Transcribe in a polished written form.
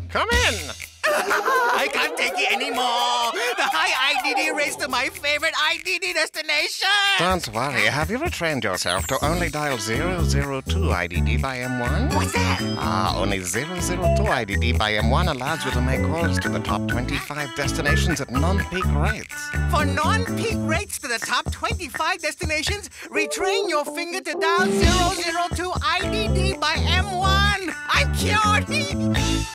Come in. I can't take it anymore. The high IDD race to my favorite IDD destination. Don't worry. Have you ever trained yourself to only dial 002 IDD by M1? What's that? Only 002 IDD by M1 allows you to make calls to the top 25 destinations at non-peak rates. For non-peak rates to the top 25 destinations, retrain your finger to dial 002 IDD by M1. I'm cured.